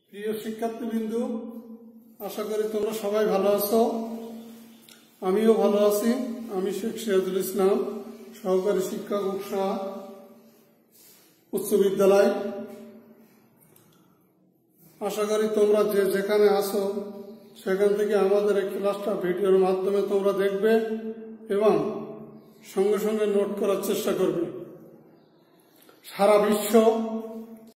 প্রিয় শিক্ষার্থীবৃন্দু, আশা করি তোমরা সবাই ভালো আছো। আমিও ভালো আছি। আমি শেখ সিরাজুল ইসলাম, সহকারী শিক্ষক উকসা উচ্চ বিদ্যালয়। আশা করি তোমরা যে যেখানে আছো সেখান থেকে আমাদের এই ক্লাসটা ভিডিওর মাধ্যমে তোমরা দেখবে এবং সঙ্গে সঙ্গে নোট করার চেষ্টা করবে। সারা বিশ্ব